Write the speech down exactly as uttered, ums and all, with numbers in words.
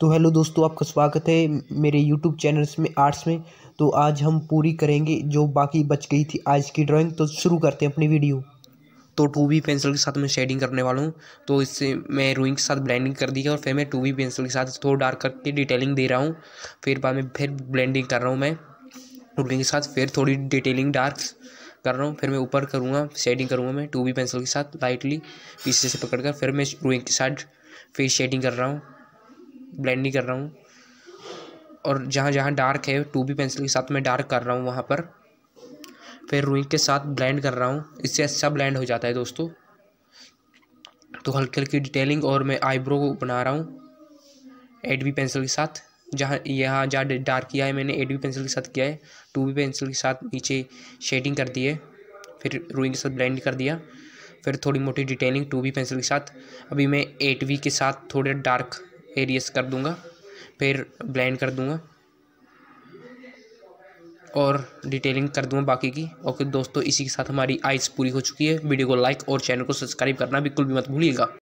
तो हेलो दोस्तों, आपका स्वागत है मेरे यूट्यूब चैनल्स में आर्ट्स में। तो आज हम पूरी करेंगे जो बाकी बच गई थी आज की ड्राइंग। तो शुरू करते हैं अपनी वीडियो। तो टू बी पेंसिल के साथ मैं शेडिंग करने वाला हूँ। तो इससे मैं रूइंग के साथ ब्लेंडिंग कर दी है और फिर मैं टू बी पेंसिल के साथ थोड़ा डार्क करके डिटेलिंग दे रहा हूँ। फिर बाद में फिर ब्लेंडिंग कर रहा हूँ मैं रूइंग के साथ, फिर थोड़ी डिटेलिंग डार्क कर रहा हूँ। फिर मैं ऊपर करूँगा, शेडिंग करूँगा मैं टू बी पेंसिल के साथ लाइटली पीछे से पकड़कर। फिर मैं रूइंग के साथ फिर शेडिंग कर रहा हूँ, ब्लेंडिंग कर रहा हूँ। और जहाँ जहाँ डार्क है टू बी पेंसिल के साथ मैं डार्क कर रहा हूँ वहाँ पर। फिर रूइंग के साथ ब्लेंड कर रहा हूँ, इससे अच्छा ब्लेंड हो जाता है दोस्तों। तो हल्की हल्की डिटेलिंग और मैं आईब्रो को बना रहा हूँ एट बी पेंसिल के साथ। जहाँ यहाँ जहाँ डार्क किया है मैंने एट बी पेंसिल के साथ किया है, टू बी पेंसिल के साथ नीचे शेडिंग कर दी है, फिर रूइंग के साथ ब्लेंड कर दिया, फिर थोड़ी मोटी डिटेलिंग टू बी पेंसिल के साथ। अभी मैं एट बी के साथ थोड़े डार्क एरियाज कर दूंगा, फिर ब्लेंड कर दूंगा और डिटेलिंग कर दूंगा बाकी की। ओके दोस्तों, इसी के साथ हमारी आइज़ पूरी हो चुकी है। वीडियो को लाइक और चैनल को सब्सक्राइब करना बिल्कुल भी मत भूलिएगा।